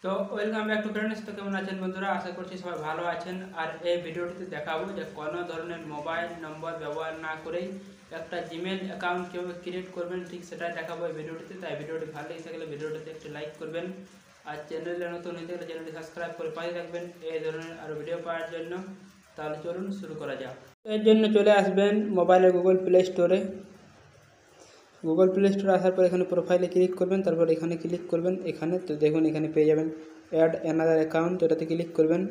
তো welcome back to friends. তো কেমন আছেন বন্ধুরা? আশা করছি সবাই ভালো আছেন। আর এই ভিডিওটিতে দেখাবো যে কোনো ধরনের মোবাইল নম্বর ব্যবহার না করেই একটা জিমেল অ্যাকাউন্ট কীভাবে ক্রিয়েট করবেন, ঠিক সেটাই দেখাবো এই ভিডিওটিতে। তাই ভিডিওটি ভালো লেগে থাকলে ভিডিওটিতে একটি লাইক করবেন, আর চ্যানেলে নতুন হয়ে থাকলে চ্যানেলটি সাবস্ক্রাইব করে পাশে থাকবেন এই ধরনের আরও ভিডিও পাওয়ার জন্য। তাহলে চলুন শুরু করা যাক। এর জন্য চলে আসবেন মোবাইলের গুগল প্লে স্টোরে। গুগল প্লে স্টোরে আসার পর এখানে প্রোফাইলে ক্লিক করবেন, তারপর এখানে ক্লিক করবেন। এখানে তো দেখুন এখানে পেয়ে যাবেন অ্যাড অ্যানাদার অ্যাকাউন্ট, এটাতে ক্লিক করবেন।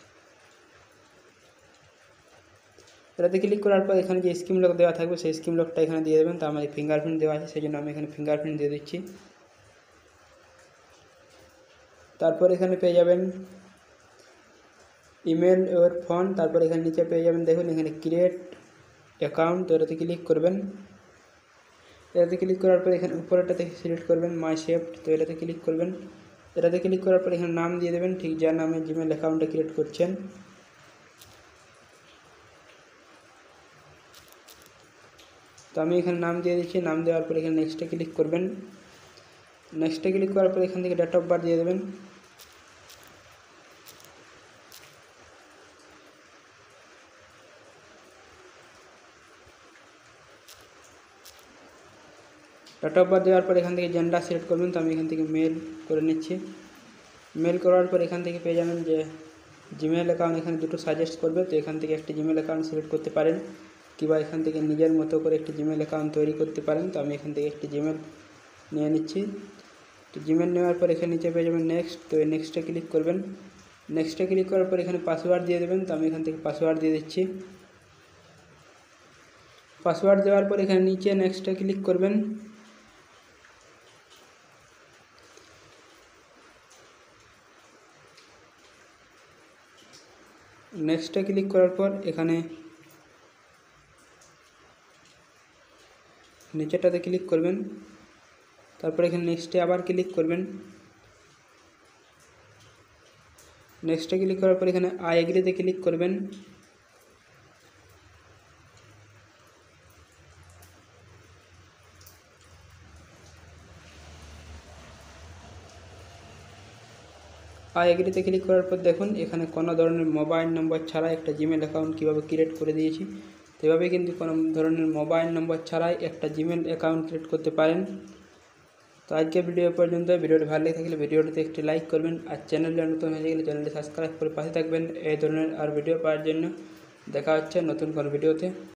এটাতে ক্লিক করার পর এখানে যে স্কিম লক দেওয়া থাকবে সেই স্কিম লকটা এখানে দিয়ে দেবেন। তো আমার ফিঙ্গারপ্রিন্ট দেওয়া আছে, সেই জন্য আমি এখানে ফিঙ্গারপ্রিন্ট দিয়ে দিচ্ছি। তারপর এখানে পেয়ে যাবেন ইমেল ওর ফোন, তারপর এখানে নিচে পেয়ে যাবেন দেখুন এখানে ক্রিয়েট অ্যাকাউন্ট, তো এটাতে ক্লিক করবেন। এটাতে ক্লিক করার পর এখানে উপরেটাতে সিলেক্ট করবেন মাই সেফট, তো এটাতে ক্লিক করবেন। এটাতে ক্লিক করার পর এখানে নাম দিয়ে দেবেন, ঠিক যার নামে জিমেল অ্যাকাউন্টটা ক্রিয়েট করছেন। তো আমি এখানে নাম দিয়ে দিচ্ছি। নাম দেওয়ার পর এখানে নেক্সটে ক্লিক করবেন। নেক্সটে ক্লিক করার পর এখান থেকে ডেট অফ বার্থ দিয়ে দেবেন। ডেট অফ বার্থ দেওয়ার পর এখান থেকে জেন্ডার সিলেক্ট করবেন। তো আমি এখান থেকে মেল করে নিচ্ছি। মেল করার পর এখান থেকে পেয়ে যাবেন যে জিমেল অ্যাকাউন্ট, এখানে দুটো সাজেস্ট করবে। তো এখান থেকে একটি জিমেল অ্যাকাউন্ট সিলেক্ট করতে পারেন, কিংবা এখান থেকে নিজের মতো করে একটি জিমেল অ্যাকাউন্ট তৈরি করতে পারেন। তো আমি এখান থেকে একটি জিমেল নিয়ে নিচ্ছি। তো জিমেল নেওয়ার পর এখানে নিচে পেয়ে যাবেন নেক্সট, তো নেক্সটে ক্লিক করবেন। নেক্সটে ক্লিক করার পর এখানে পাসওয়ার্ড দিয়ে দেবেন। তো আমি এখান থেকে পাসওয়ার্ড দিয়ে দিচ্ছি। পাসওয়ার্ড দেওয়ার পর এখানে নিচে নেক্সটে ক্লিক করবেন। নেক্সটে ক্লিক করার পর এখানে নিচেটাতে ক্লিক করবেন। তারপর এখানে নেক্সটে আবার ক্লিক করবেন। নেক্সটে ক্লিক করার পর এখানে আই এগ্রিতে ক্লিক করবেন। আই এগ্রিতে ক্লিক করার পর দেখুন এখানে কোনো ধরনের মোবাইল নম্বর ছাড়া একটা জিমেল অ্যাকাউন্ট কীভাবে ক্রিয়েট করে দিয়েছি। তো এভাবে কিন্তু কোনো ধরনের মোবাইল নম্বর ছাড়াই একটা জিমেল অ্যাকাউন্ট ক্রিয়েট করতে পারেন। তো আজকের ভিডিও পর্যন্ত। ভিডিওটি ভালো লেগে থাকলে ভিডিওটিতে একটি লাইক করবেন, আর চ্যানেলে নতুন হয়ে গেলে চ্যানেলটি সাবস্ক্রাইব করে পাশে থাকবেন এই ধরনের আর ভিডিও পাওয়ার জন্য। দেখা হচ্ছে নতুন কোনো ভিডিওতে।